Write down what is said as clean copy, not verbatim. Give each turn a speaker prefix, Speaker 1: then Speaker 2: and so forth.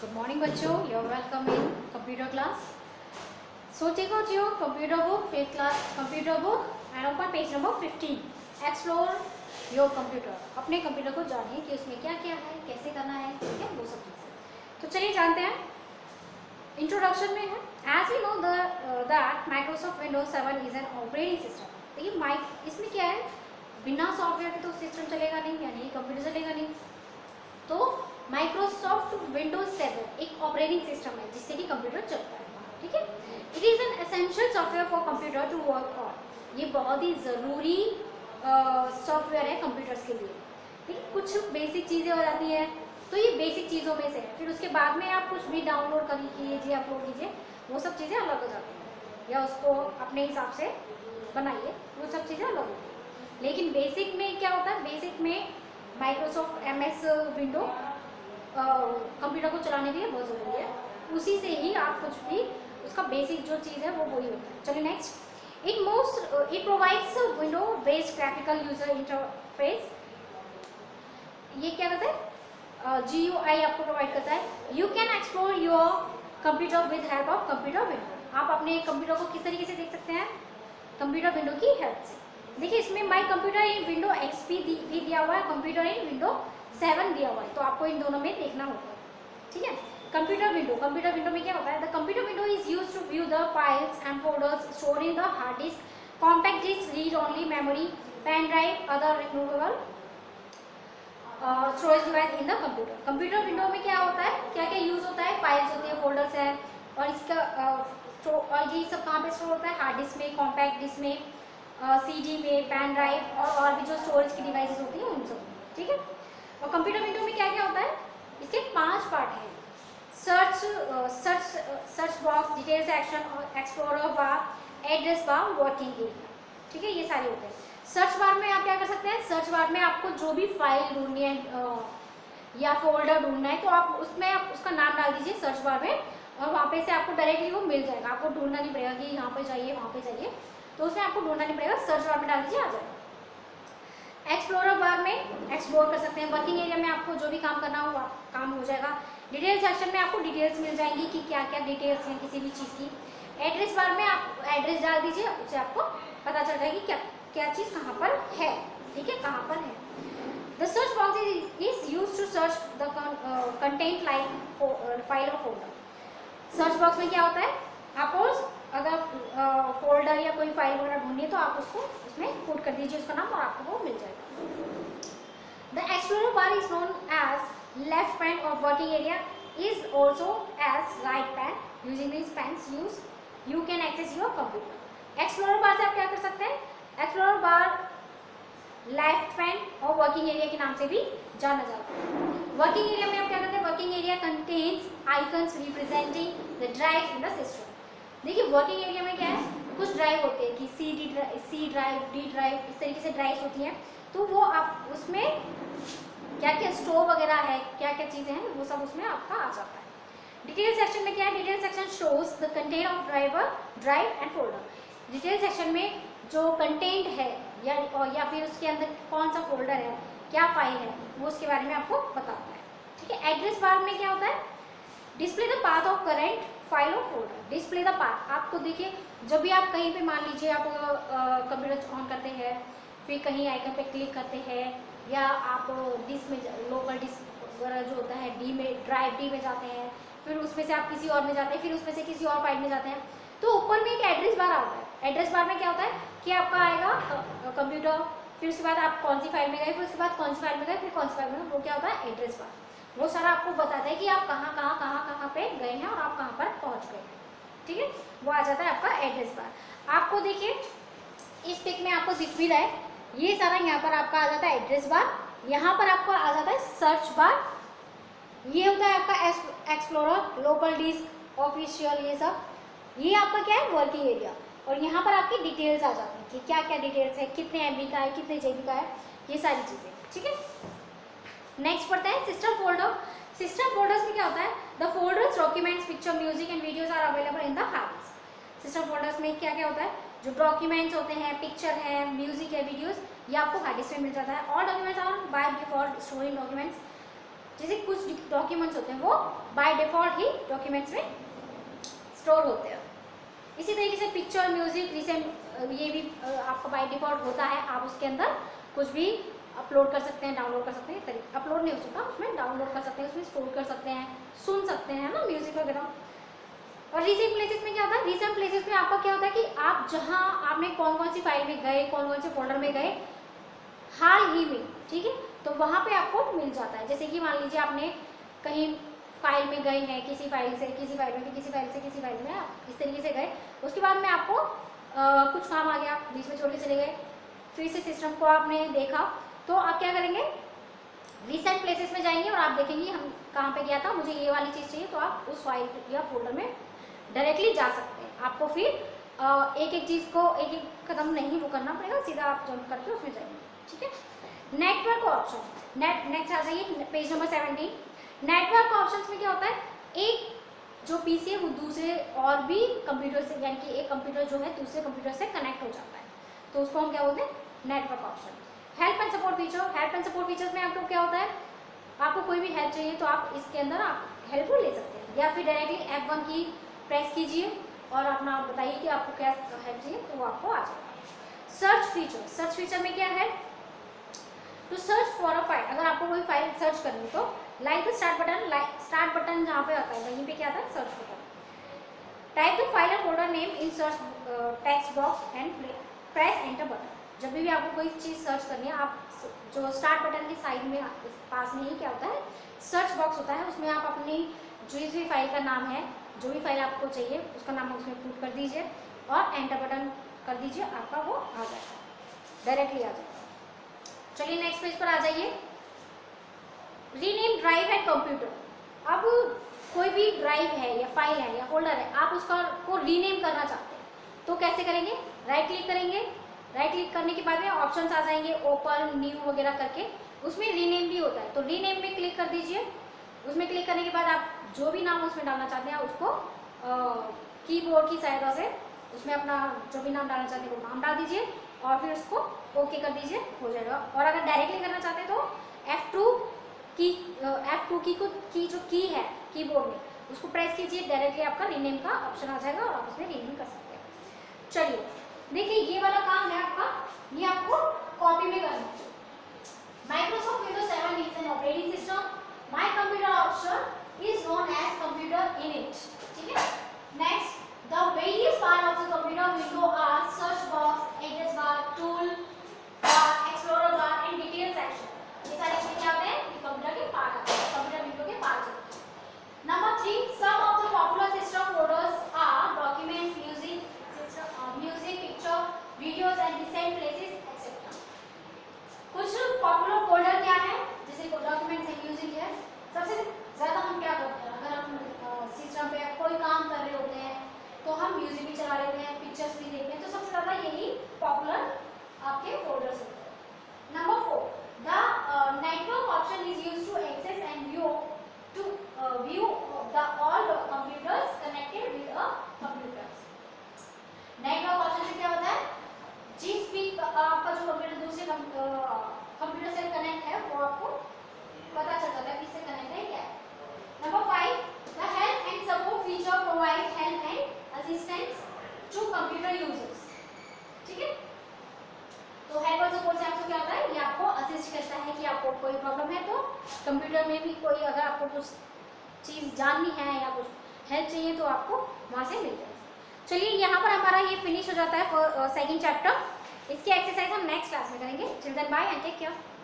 Speaker 1: Good morning बच्चों, you're welcome in computer class. So take out your computer book, 5th class computer book and open page number 15. Explore your computer. अपने computer को जानिए कि उसमें क्या क्या है, कैसे करना है, ठीक है, वो सब चीज़ें। तो चलिए जानते हैं। इंट्रोडक्शन में है, as we know that Microsoft Windows 7 is an operating system. तो ये इसमें क्या है, बिना सॉफ्टवेयर के तो सिस्टम चलेगा नहीं, यानी कंप्यूटर चलेगा नहीं। तो माइक्रोसॉफ्ट विंडोज 7 एक ऑपरेटिंग सिस्टम है जिससे कि कंप्यूटर चलता है, ठीक है। It is an essential software for computer to work on. ये बहुत ही ज़रूरी सॉफ्टवेयर है कंप्यूटर्स के लिए, ठीक है। कुछ बेसिक चीज़ें हो जाती हैं, तो ये बेसिक चीज़ों में से है। फिर उसके बाद में आप कुछ भी डाउनलोड कर कीजिए, अपलोड कीजिए, वो सब चीज़ें अलग हो जाती हैं, या उसको अपने हिसाब से बनाइए, वो सब चीज़ें अलग होती हैं। लेकिन बेसिक में क्या होता है, बेसिक में माइक्रोसॉफ्ट MS विंडो कंप्यूटर को चलाने के लिए बहुत ज़रूरी है। उसी से ही आप कुछ भी उसका बेसिक जो चीज़ है वो वही होता है। चलिए next, it provides window based graphical user interface. ये क्या करता है, GUI आपको प्रोवाइड करता है। You can explore your computer with help of computer window. आप अपने कंप्यूटर को किस तरीके से देख सकते हैं, कंप्यूटर विंडो की हेल्प से। देखिए इसमें my computer in window XP भी दिया हुआ है, कंप्यूटर इन विंडो 7 दिया हुआ है, तो आपको इन दोनों में देखना होगा, ठीक है। कंप्यूटर विंडो में क्या होता है, the computer window is used to view the files and folders stored in the hard disk, compact disk, read only memory, pen drive, other removable storage device in the computer. Computer window में क्या होता है, क्या क्या use होता है, files होती है, फोल्डर्स है, और इसका और ये सब कहाँ पे स्टोर होता है, हार्ड डिस्क में, कॉम्पैक्ट डिस्क में, CD में, पेन ड्राइव, और भी जो स्टोरेज की डिवाइसेस होती हैं उन सब, ठीक है। और कंप्यूटर विंडो में क्या क्या होता है, इसके 5 पार्ट हैं। Search box, detail section, explorer bar, address bar, working area, ठीक है, ये सारे होते हैं। सर्च बार में आप क्या कर सकते हैं, सर्च बार में आपको जो भी फाइल ढूंढनी है या फोल्डर ढूंढना है, तो आप उसमें आप उसका नाम डाल दीजिए सर्च बार में, और वहाँ पे से आपको डायरेक्टली वो मिल जाएगा। आपको ढूंढना नहीं पड़ेगा कि यहाँ पे जाइए वहाँ पे जाइए, तो उसमें आपको ढूंढना नहीं पड़ेगा, सर्च बार में डाल दीजिए, आ जाएगा। एक्सप्लोरर बार में एक्सप्लोर कर सकते हैं। वर्किंग एरिया में आपको जो भी काम करना हो काम हो जाएगा। डिटेल सेक्शन में आपको डिटेल्स मिल जाएंगी कि क्या क्या डिटेल्स हैं किसी भी चीज़ की। एड्रेस बार में आप एड्रेस डाल दीजिए, उससे आपको पता चल जाएगी क्या क्या चीज़ कहाँ पर है, ठीक है, कहाँ पर है। The search box is use to search the content like file और फोल्डर। सर्च बॉक्स में क्या होता है, आपको अगर फोल्डर या कोई फाइल वगैरह ढूंढनी है तो आप उसको उसमें पुट कर दीजिए उसका नाम, और आपको वो मिल जाएगा। The explorer bar is known as left pane और working area is also as right pane. Using this panes you can access your computer. Explorer bar से आप क्या कर सकते हैं, एक्सप्लोरर बार लेफ्ट पैन और वर्किंग एरिया के नाम से भी जाना जाता है। वर्किंग एरिया में आप क्या करते हैं, working area contains icons representing the drive in the system. देखिए वर्किंग एरिया में क्या है, कुछ ड्राइव होते हैं कि सी ड्राइव, D ड्राइव, इस तरीके से ड्राइव्स होती हैं, तो वो आप उसमें क्या क्या स्टोर वगैरह है, क्या क्या चीज़ें हैं, वो सब उसमें आपका आ जाता है। डिटेल सेक्शन में क्या है, detail section shows the content of drive and folder. Detail section में जो कंटेंट है या फिर उसके अंदर कौन सा फोल्डर है, क्या फाइल है, वो उसके बारे में आपको बताता है, ठीक है। एड्रेस बार में क्या होता है, display the path of current file और फोल्डर। डिस्प्ले द पाथ, आपको देखिए जब भी आप कहीं पे मान लीजिए आप कंप्यूटर ऑन करते हैं, फिर कहीं आइकन पे क्लिक करते हैं, या आप डिस्क में लोकल डिस्क वगैरह जो होता है डी में, ड्राइव D में जाते हैं, फिर उसमें से आप किसी और में जाते हैं, फिर उसमें से किसी और फाइल में जाते हैं, तो ऊपर में एक एड्रेस बार आता है। एड्रेस बार में क्या होता है कि आपका आएगा कंप्यूटर, फिर उसके बाद आप कौन सी फाइल में गए, फिर उसके बाद कौन सी फाइल में गए, फिर कौन सी फाइल में गए, वो क्या होता है एड्रेस बार। वो सारा आपको बताता है कि आप कहाँ पे गए हैं और आप कहाँ पर पहुँच गए हैं, ठीक है, वो आ जाता है आपका एड्रेस बार। आपको देखिए इस पिक में आपको दिख भी रहा है, ये सारा यहाँ पर आपका आ जाता है एड्रेस बार, यहाँ पर आपको आ जाता है सर्च बार, ये होता है आपका एक्सप्लोरर, लोकल डिस्क, ऑफिशियल, ये सब, ये आपका क्या है वर्किंग एरिया, और यहाँ पर आपकी डिटेल्स आ जाती हैं कि क्या क्या डिटेल्स है, कितने MB का है, कितने GB का है, ये सारी चीज़ें, ठीक है। नेक्स्ट पढ़ते हैं सिस्टम फोल्डर। सिस्टम फोल्डर्स में क्या होता है, the folders documents, picture, music and videos are available in the hard disk. System folders में क्या क्या होता है, जो डॉक्यूमेंट्स होते हैं, पिक्चर है, म्यूजिक है, वीडियोस, ये आपको हार्ड डिस्क में मिल जाता है। All documents are by default storing documents. जैसे कुछ डॉक्यूमेंट्स होते हैं वो बाय डिफॉल्ट ही डॉक्यूमेंट्स में स्टोर होते हैं। इसी तरीके से पिक्चर, म्यूजिक, रिसेंट ये भी आपका बाय डिफॉल्ट होता है। आप उसके अंदर कुछ भी अपलोड कर सकते हैं, डाउनलोड कर सकते हैं। अपलोड नहीं हो सकता, उसमें डाउनलोड कर सकते हैं, उसमें स्टोर कर सकते हैं, सुन सकते हैं ना म्यूजिक वगैरह। और रीसेंट प्लेसेस में क्या होता है, रीसेंट प्लेसेस में आपका क्या होता है कि आप जहाँ आपने कौन कौन सी फाइल में गए, कौन कौन से फोल्डर में गए हाल ही में, ठीक है, तो वहाँ पे आपको मिल जाता है। जैसे कि मान लीजिए आपने कहीं फाइल में गए हैं, किसी फाइल से किसी फाइल में, किसी फाइल से किसी फाइल में, आप इस तरीके से गए, उसके बाद में आपको कुछ काम आ गया, बीच में छोड़ के चले गए, फिर से सिस्टम को आपने देखा, तो आप क्या करेंगे, रिसेंट प्लेसेस में जाएंगे और आप देखेंगे हम कहाँ पे गया था, मुझे ये वाली चीज़ चाहिए, तो आप उस फाइल या फोल्डर में डायरेक्टली जा सकते हैं। आपको फिर एक एक चीज़ को एक एक कदम नहीं वो करना पड़ेगा, सीधा आप जंप करके उसमें जाएंगे, ठीक है। नेटवर्क ऑप्शन, नेक्स्ट आ जाइए पेज नंबर 17। नेटवर्क ऑप्शंस में क्या होता है, एक जो पीसी है वो दूसरे और भी कंप्यूटर से, यानी कि एक कंप्यूटर जो है दूसरे कंप्यूटर से कनेक्ट हो जाता है, तो उसको हम क्या बोलते हैं, network option. Help and support feature, help and support features में आपको क्या होता है, आपको कोई भी हेल्प चाहिए तो आप इसके अंदर आप हेल्प ले सकते हैं, या फिर डायरेक्टली F1 की प्रेस कीजिए और अपना आप बताइए कि आपको क्या हेल्प चाहिए, तो वो आपको आ जाएगा। सर्च फीचर, सर्च फीचर में क्या है, to search for a file, अगर आपको कोई फाइल सर्च करनी तो like the start button, start button जहाँ पे आता है वहीं पे क्या आता है, search button. Type the file और folder name in search text box and press enter button. जब भी आपको कोई चीज़ सर्च करनी है, आप जो स्टार्ट बटन की साइड में पास में ही क्या होता है, सर्च बॉक्स होता है, उसमें आप अपनी जिस भी फाइल का नाम है, जो भी फाइल आपको चाहिए उसका नाम उसमें पुट कर दीजिए और एंटर बटन कर दीजिए, आपका वो आ जाएगा, डायरेक्टली आ जाएगा। चलिए नेक्स्ट पेज पर आ जाइए, रीनेम ड्राइव एंड कंप्यूटर। अब कोई भी ड्राइव है या फाइल है या फोल्डर है, आप उसका को रीनेम करना चाहते हैं तो कैसे करेंगे, राइट क्लिक करेंगे, राइट क्लिक करने के बाद में ऑप्शंस आ जाएंगे, ओपन, न्यू वगैरह करके, उसमें रीनेम भी होता है, तो रीनेम में क्लिक कर दीजिए। उसमें क्लिक करने के बाद आप जो भी नाम उसमें डालना चाहते हैं उसको कीबोर्ड की सहायता से उसमें अपना जो भी नाम डालना चाहते हैं वो नाम डाल दीजिए और फिर उसको ओके कर दीजिए, हो जाएगा। और अगर डायरेक्टली करना चाहते हैं तो F2 की जो की है कीबोर्ड में उसको प्रेस कीजिए, डायरेक्टली आपका रीनेम का ऑप्शन आ जाएगा और आप उसमें रीनेम कर सकते हैं। चलिए देखिए, ये वाला काम है आपका, ये आपको कॉपी में करना है। Microsoft Windows 7 is an operating system, my computer option is known as computer in it, ठीक है। Next, the various part of the computer window are search box, address bar, tool bar, explorer bar and detail section. ये सारे चीजें क्या होते हैं, ये computer के पार्ट आते हैं, कंप्यूटर विंडो के पार्ट होते हैं। Number 3, some of the popular system folders are documents, music, picture, videos and recent places etcetera. कुछ पॉपुलर फोल्डर क्या है, जैसे डॉक्यूमेंट्स है, म्यूजिक है। सबसे ज्यादा हम क्या करते हैं, अगर हम सिस्टम पे कोई काम कर रहे होते हैं तो हम म्यूजिक भी चला लेते हैं, पिक्चर्स भी देखते हैं, तो सबसे ज्यादा यही पॉपुलर आपके फोल्डर्स होते हैं। Number 4, the network option is used to access and view the all computers connected with a computer. Network option से क्या होता है, जिस भी आपका जो कंप्यूटर दूसरे कंप्यूटर से कनेक्ट है वो आपको पता चल जाता है किससे कनेक्ट है क्या है। Number 5, the help and support feature provide help and assistance to computer users, ठीक है। तो हेल्प और सपोर्ट से आपको क्या होता है, ये आपको असिस्ट करता है कि आपको कोई प्रॉब्लम है तो कंप्यूटर में भी कोई अगर आपको कुछ चीज़ जाननी है या कुछ हेल्प चाहिए तो आपको वहाँ से मिल जाएगा। चलिए यहाँ पर हमारा ये फिनिश हो जाता है सेकंड चैप्टर। इसकी एक्सरसाइज हम नेक्स्ट क्लास में करेंगे। Children bye and take care.